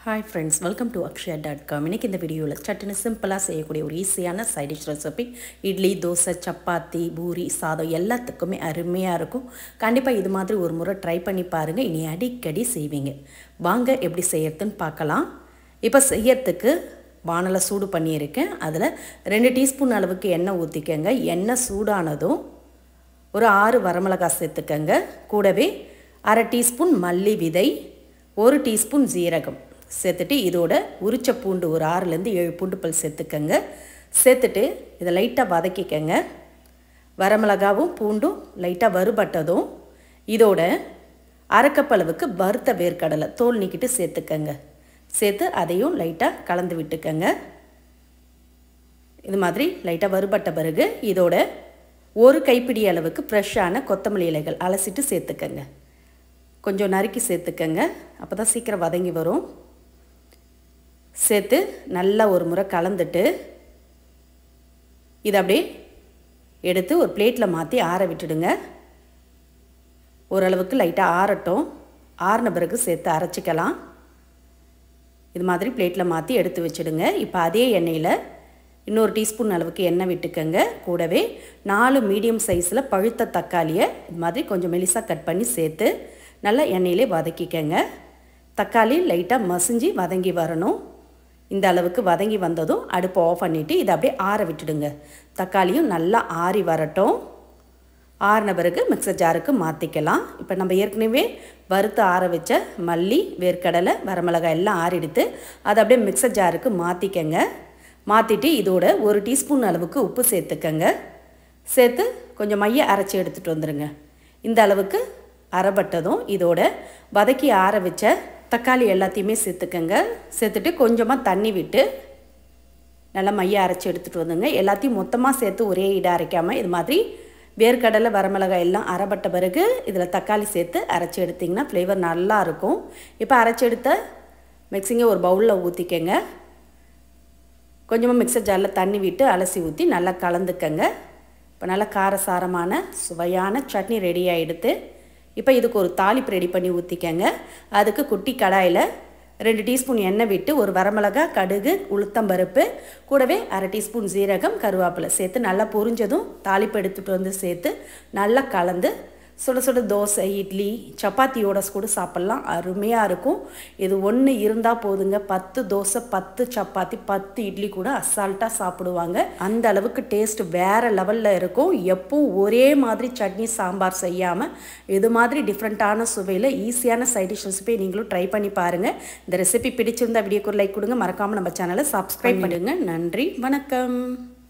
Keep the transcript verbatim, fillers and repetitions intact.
Hi friends, welcome to akshaya dot com. இன்னைக்கு இந்த வீடியோல சட்டுன்னு சிம்பிளா செய்யக்கூடிய ஒரு ஈஸியான side dish recipe. Idli, dosa, chapati, puri, சாதம் எல்லாத்துக்குமே அருமையா இருக்கும். கண்டிப்பா இது மாதிரி ஒரு முறை ட்ரை பண்ணி பாருங்க. இனி அடிக்கடி செய்வீங்க. வாங்க எப்படி செய்யறதுன்னு பார்க்கலாம். இப்போ செய்யறதுக்கு வாணலை சூடு பண்ணியிருக்கேன். அதில் ரெண்டு டீஸ்பூன் அளவுக்கு எண்ணெய் ஊற்றிக்கங்க. எண்ணெய் சூடானதும் ஒரு ஆறு வரமிளகாய் சேர்த்துக்கங்க. கூடவே அரை டீஸ்பூன் மல்லி விதை, ஒரு டீஸ்பூன் ஜீரகம் சேர்த்துட்டு இதோட உரிச்ச பூண்டு ஒரு ஆறுலேருந்து ஏழு பூண்டு பல் சேர்த்துக்கங்க. சேர்த்துட்டு இதை லைட்டாக வதக்கிக்கங்க. வரமிளகாவும் பூண்டும் லைட்டாக வறுபட்டதும் இதோட அரைக்கப்பளவுக்கு வறுத்த வேர்க்கடலை தோல் நீக்கிட்டு சேர்த்துக்கங்க. சேர்த்து அதையும் லைட்டாக கலந்து விட்டுக்கங்க. இது மாதிரி லைட்டாக வறுபட்ட பிறகு இதோட ஒரு கைப்பிடி அளவுக்கு ஃப்ரெஷ்ஷான கொத்தமல்லி இலைகள் அலசிட்டு சேர்த்துக்கங்க. கொஞ்சம் நறுக்கி சேர்த்துக்கங்க. அப்போ தான் சீக்கிரம் வதங்கி வரும். சேர்த்து நல்லா ஒரு முறை கலந்துட்டு இதை அப்படியே எடுத்து ஒரு பிளேட்டில் மாற்றி ஆற விட்டுடுங்க. ஓரளவுக்கு லைட்டாக ஆறட்டும். ஆறின பிறகு சேர்த்து அரைச்சிக்கலாம். இது மாதிரி பிளேட்டில் மாற்றி எடுத்து வச்சுடுங்க. இப்போ அதே எண்ணெயில் இன்னொரு டீஸ்பூன் அளவுக்கு எண்ணெய் விட்டுக்கங்க. கூடவே நாலு மீடியம் சைஸில் பழுத்த தக்காளியை இது மாதிரி கொஞ்சம் மெலிசாக கட் பண்ணி சேர்த்து நல்லா எண்ணெயிலே வதக்கிக்கங்க. தக்காளி லைட்டாக மசிஞ்சு வதங்கி வரணும். இந்த அளவுக்கு வதங்கி வந்ததும் அடுப்பை ஆஃப் பண்ணிவிட்டு இதை அப்படியே ஆற விட்டுடுங்க. தக்காளியும் நல்லா ஆறி வரட்டும். ஆறின பிறகு மிக்சர் ஜாருக்கு மாற்றிக்கலாம். இப்போ நம்ம ஏற்கனவே வறுத்து ஆற வச்ச மல்லி, வேர்க்கடலை, வரமிளகாய் எல்லாம் ஆறிடுத்து அதை அப்படியே மிக்சர் ஜாருக்கு மாற்றிக்கங்க. மாற்றிட்டு இதோட ஒரு டீஸ்பூன் அளவுக்கு உப்பு சேர்த்துக்கங்க. சேர்த்து கொஞ்சம் மைய அரைச்சி எடுத்துகிட்டு வந்துடுங்க. இந்த அளவுக்கு அரைப்பட்டதும் இதோட வதக்கி ஆற வச்ச தக்காளி எல்லாத்தையுமே சேர்த்துக்கங்க. சேர்த்துட்டு கொஞ்சமாக தண்ணி விட்டு நல்லா மைய அரைச்சி எடுத்துகிட்டு வந்துங்க. எல்லாத்தையும் மொத்தமாக சேர்த்து ஒரே இடம் அரைக்காமல் இது மாதிரி வேர்க்கடலை, வரமிளகாய் எல்லாம் அரைப்பட்ட பிறகு இதில் தக்காளி சேர்த்து அரைச்சி எடுத்திங்கன்னா ஃப்ளேவர் நல்லாயிருக்கும். இப்போ அரைச்சி எடுத்த மிக்சிங்கை ஒரு பவுலில் ஊற்றிக்கங்க. கொஞ்சமாக மிக்சர் ஜாரில் தண்ணி விட்டு அலசி ஊற்றி நல்லா கலந்துக்கங்க. இப்போ நல்லா காரசாரமான சுவையான சட்னி ரெடி ஆகிடுது. இப்போ இதுக்கு ஒரு தாளிப்பு ரெடி பண்ணி ஊற்றிக்கங்க. அதுக்கு குட்டி கடாயில் ரெண்டு டீஸ்பூன் எண்ணெய் விட்டு ஒரு வரமிளகாய், கடுகு, உளுத்தம்பருப்பு, கூடவே அரை டீஸ்பூன் ஜீரகம், கருவேப்பிலை சேர்த்து நல்லா பொரிஞ்சதும் தாளிப்பு எடுத்துகிட்டு வந்து சேர்த்து நல்லா கலந்து சுட சுட தோசை, இட்லி, சப்பாத்தியோட கூட சாப்பிட்லாம். அருமையாக இருக்கும். இது ஒன்று இருந்தால் போதுங்க. பத்து தோசை, பத்து சப்பாத்தி, பத்து இட்லி கூட அசால்ட்டாக சாப்பிடுவாங்க. அந்த அளவுக்கு டேஸ்ட் வேறு லெவலில் இருக்கும். எப்பவும் ஒரே மாதிரி சட்னி சாம்பார் செய்யாமல் இது மாதிரி டிஃப்ரெண்ட்டான சுவையில் ஈஸியான சைட் டிஷ் ரெசிபி நீங்களும் ட்ரை பண்ணி பாருங்கள். இந்த ரெசிபி பிடிச்சிருந்தா வீடியோக்கு ஒரு லைக் கொடுங்க. மறக்காமல் நம்ம சேனலை சப்ஸ்கிரைப் பண்ணுங்க. நன்றி, வணக்கம்.